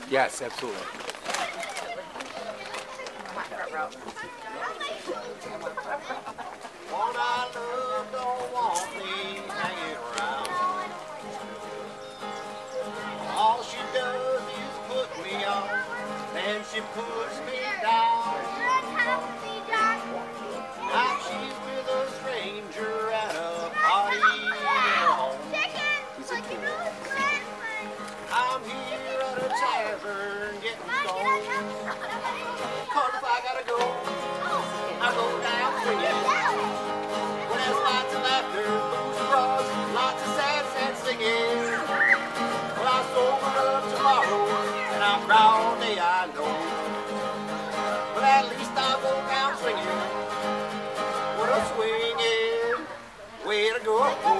Yes, absolutely. One I love don't want me hanging around. All she does is put me on, then she puts me down. Now she's with a stranger at a party at home. I'm here at a tavern getting stoned. 'Cause if I gotta go, I go down swinging. Well, there's lots of laughter, booze, bras, lots of sad singing. Well, I'll sober up tomorrow, and I'll cry all day, I know. But at least I'll go down swinging. What a swinging way to go.